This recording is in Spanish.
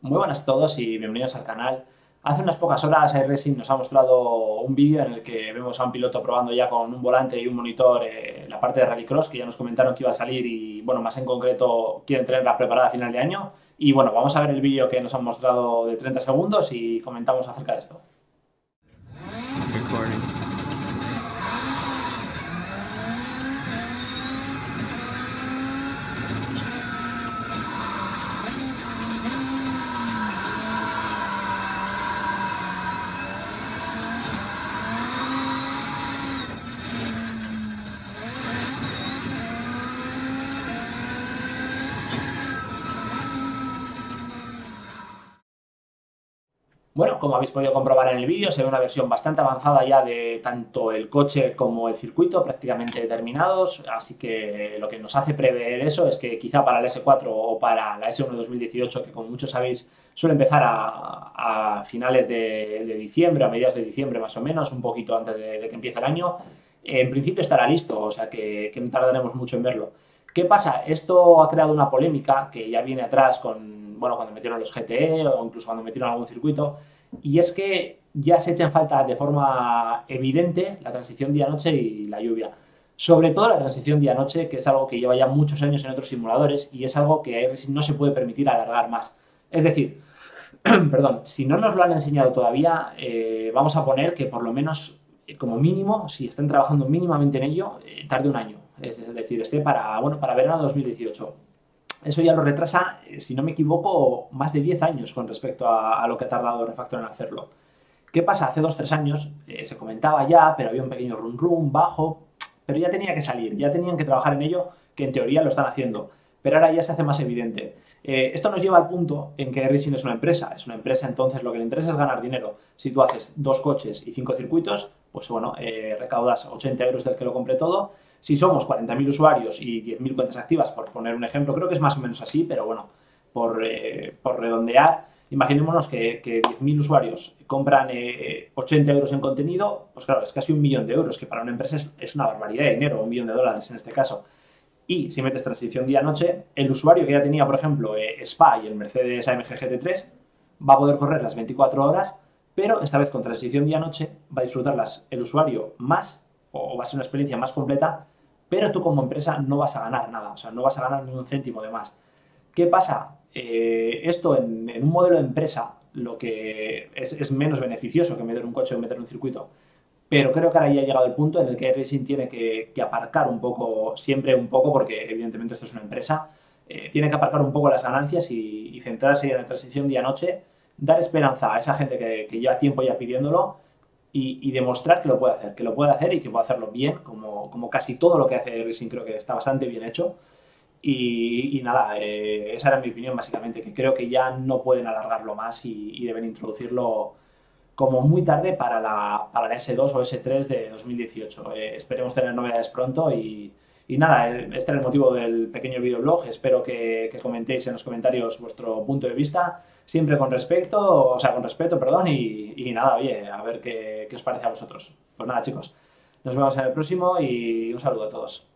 Muy buenas a todos y bienvenidos al canal. Hace unas pocas horas iRacing nos ha mostrado un vídeo en el que vemos a un piloto probando ya con un volante y un monitor la parte de Rallycross, que ya nos comentaron que iba a salir y, bueno, más en concreto quieren tenerla preparada a final de año. Y bueno, vamos a ver el vídeo que nos han mostrado de 30 segundos y comentamos acerca de esto. Recording. Bueno, como habéis podido comprobar en el vídeo, se ve una versión bastante avanzada ya de tanto el coche como el circuito, prácticamente terminados, así que lo que nos hace prever eso es que quizá para la S4 o para la S1 2018, que como muchos sabéis suele empezar a finales de diciembre, a mediados de diciembre más o menos, un poquito antes de que empiece el año, en principio estará listo, o sea que no tardaremos mucho en verlo. ¿Qué pasa? Esto ha creado una polémica que ya viene atrás con, bueno, cuando metieron los GTE o incluso cuando metieron algún circuito, y es que ya se echa en falta de forma evidente la transición día-noche y la lluvia. Sobre todo la transición día-noche, que es algo que lleva ya muchos años en otros simuladores y es algo que iRacing no se puede permitir alargar más. Es decir, perdón, si no nos lo han enseñado todavía, vamos a poner que por lo menos, como mínimo, si están trabajando mínimamente en ello, tarde un año. Es decir, esté para, bueno, para verano 2018. Eso ya lo retrasa, si no me equivoco, más de 10 años con respecto a lo que ha tardado Refactor en hacerlo. ¿Qué pasa? Hace 2-3 años se comentaba ya, pero había un pequeño run bajo, pero ya tenía que salir, ya tenían que trabajar en ello, que en teoría lo están haciendo, pero ahora ya se hace más evidente. Esto nos lleva al punto en que iRacing es una empresa, entonces lo que le interesa es ganar dinero. Si tú haces 2 coches y 5 circuitos, pues bueno, recaudas 80 euros del que lo compre todo. Si somos 40.000 usuarios y 10.000 cuentas activas, por poner un ejemplo, creo que es más o menos así, pero bueno, por redondear, imaginémonos que 10.000 usuarios compran 80 euros en contenido, pues claro, es casi 1.000.000 de euros, que para una empresa es una barbaridad de dinero, 1.000.000 de dólares en este caso. Y si metes transición día-noche, el usuario que ya tenía, por ejemplo, Spa y el Mercedes AMG GT3 va a poder correr las 24 horas, pero esta vez con transición día-noche va a disfrutarlas el usuario más, o va a ser una experiencia más completa, pero tú como empresa no vas a ganar nada, o sea, no vas a ganar ni un céntimo de más. ¿Qué pasa? Esto en un modelo de empresa lo que es menos beneficioso que meter un coche o meter un circuito, pero creo que ahora ya ha llegado el punto en el que iRacing tiene que aparcar un poco, siempre un poco, porque evidentemente esto es una empresa, tiene que aparcar un poco las ganancias y centrarse en la transición día-noche, dar esperanza a esa gente que lleva tiempo ya pidiéndolo y demostrar que lo puede hacer y que puede hacerlo bien, como casi todo lo que hace iRacing creo que está bastante bien hecho. Y nada, esa era mi opinión básicamente, que creo que ya no pueden alargarlo más y deben introducirlo como muy tarde para la S2 o S3 de 2018. Esperemos tener novedades pronto y nada, este era el motivo del pequeño videoblog. Espero que comentéis en los comentarios vuestro punto de vista, siempre con respeto, perdón, y nada, oye, a ver qué os parece a vosotros. Pues nada, chicos, nos vemos en el próximo y un saludo a todos.